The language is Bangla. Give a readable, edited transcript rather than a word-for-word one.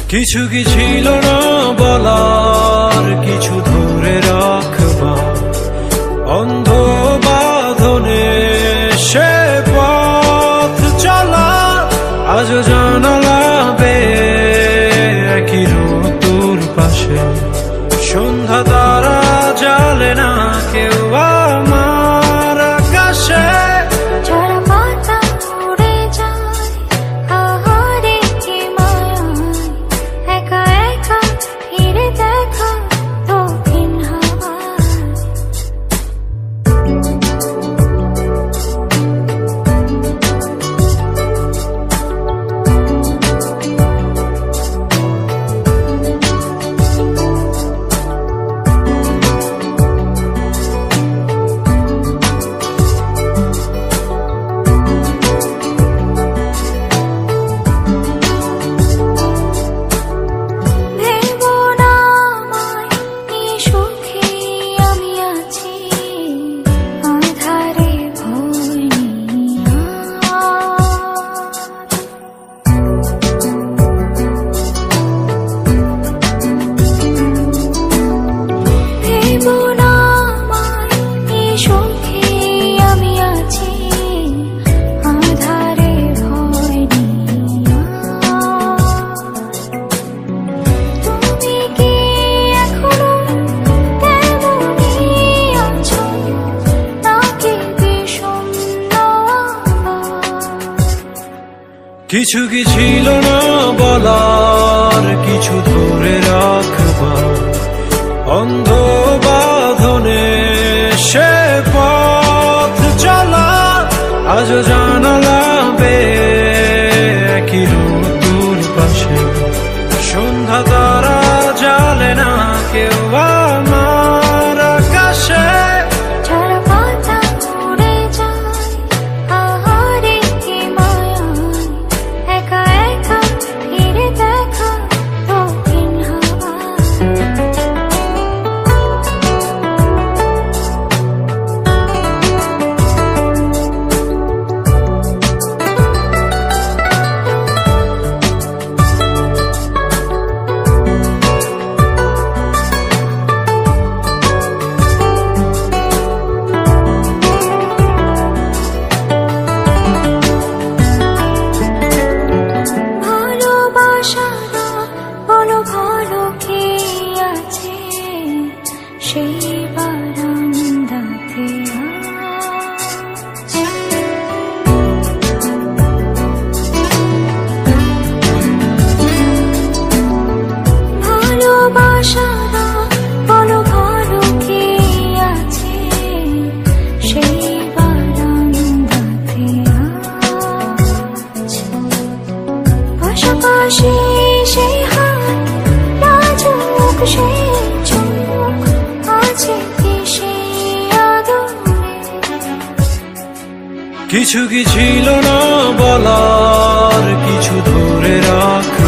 কিছু কি ছিল না বলার, কিছু ধরে রাখবার অন্ধ বাঁধনে সে পথ চলা। আজ জানালা বেয়ে একই ঋতুর পাশে সন্ধ্যা তারা জ্বালে না কেউ আমার আকাশে। কিছু কি ছিল না বলার, কিছু ধরে রাখবার অন্ধ বাঁধনে সে পথ চলা। আজ জানালা বেয়ে একই ঋতুর পাশে সন্ধ্যা তারা জ্বালে না কেউ আমার আকাশে। কিছু কি ছিল না বলার, কিছু ধরে রাখ